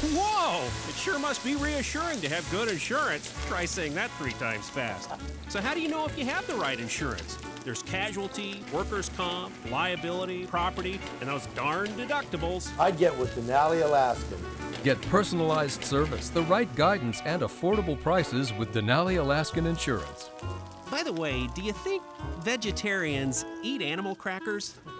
Whoa! It sure must be reassuring to have good insurance. Try saying that 3 times fast. So how do you know if you have the right insurance? There's casualty, workers' comp, liability, property, and those darn deductibles. I'd get with Denali, Alaskan. Get personalized service, the right guidance, and affordable prices with Denali Alaskan Insurance. By the way, do you think vegetarians eat animal crackers?